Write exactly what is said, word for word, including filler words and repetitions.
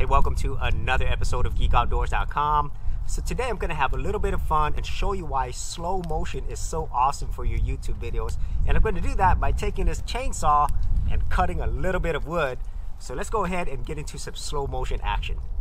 Hey, welcome to another episode of geek outdoors dot com. So today I'm going to have a little bit of fun and show you why slow motion is so awesome for your YouTube videos. And I'm going to do that by taking this chainsaw and cutting a little bit of wood. So let's go ahead and get into some slow motion action.